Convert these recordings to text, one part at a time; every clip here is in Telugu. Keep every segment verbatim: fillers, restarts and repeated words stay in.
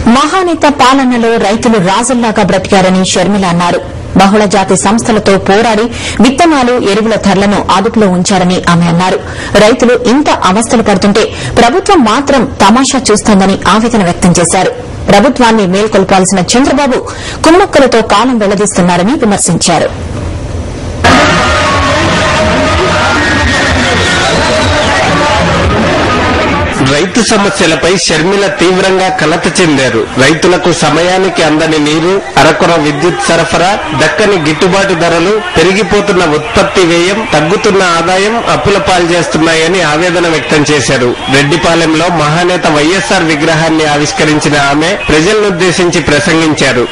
మహానేత పాలనలో రైతులు రాజుల్లాగా బ్రతికారని షర్మిల అన్నారు. బహుళ జాతి సంస్థలతో పోరాడి విత్తనాలు, ఎరువుల ధరలను అదుపులో ఉంచారని ఆమె అన్నారు. రైతులు ఇంత అవస్థలు పడుతుంటే ప్రభుత్వం మాత్రం తమాషా చూస్తోందని ఆవేదన వ్యక్తం చేశారు. ప్రభుత్వాన్ని మేల్కొల్పాల్సిన చంద్రబాబు కుమ్మక్కలతో కాలం వెళ్లదీస్తున్నారని విమర్శించారు. రైతు సమస్యలపై షర్మిల తీవ్రంగా కలత చెందారు. రైతులకు సమయానికి అందని నీరు, అరకొర విద్యుత్ సరఫరా, దక్కని గిట్టుబాటు ధరలు, పెరిగిపోతున్న ఉత్పత్తి వ్యయం, తగ్గుతున్న ఆదాయం అప్పుల పాలు చేస్తున్నాయని ఆవేదన వ్యక్తం చేశారు. రెడ్డిపాలెంలో మహానేత వైఎస్ఆర్ విగ్రహాన్ని ఆవిష్కరించిన ఆమె ప్రజలనుద్దేశించి ప్రసంగించారు.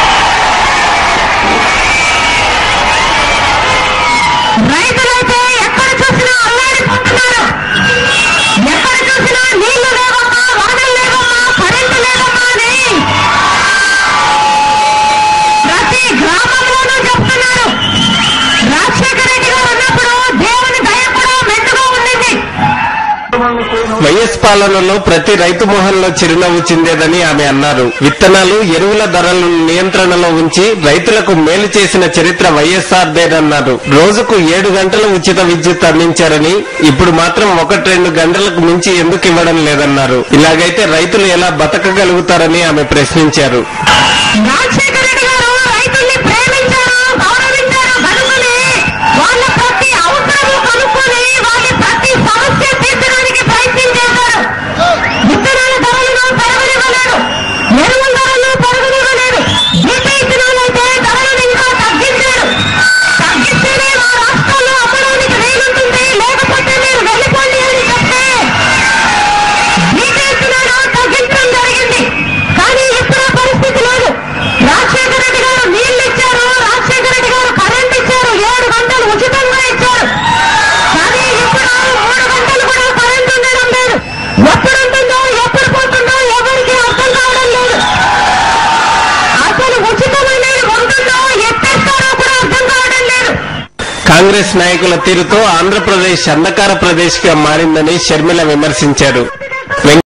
వైఎస్ పాలనలో ప్రతి రైతు మొహంలో చిరునవ్వు చిందేదని ఆమె అన్నారు. విత్తనాలు, ఎరువుల ధరలను నియంత్రణలో ఉంచి రైతులకు మేలు చేసిన చరిత్ర వైఎస్ఆర్దేనన్నారు. రోజుకు ఏడు గంటల ఉచిత విద్యుత్ అందించారని, ఇప్పుడు మాత్రం ఒకటి రెండు గంటలకు మించి ఎందుకు ఇవ్వడం లేదన్నారు. ఇలాగైతే రైతులు ఎలా బతకగలుగుతారని ఆమె ప్రశ్నించారు. కాంగ్రెస్ నాయకుల తీరుతో ఆంధ్రప్రదేశ్ అంధకార ప్రదేశ్ గా మారిందని షర్మిల విమర్శించారు.